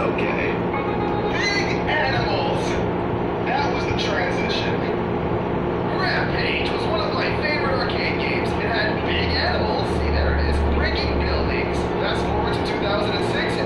okay. Big Animals! That was the transition. Rampage was one of my favorite arcade games. It had big animals, see there it is, breaking buildings. Fast forward to 2006,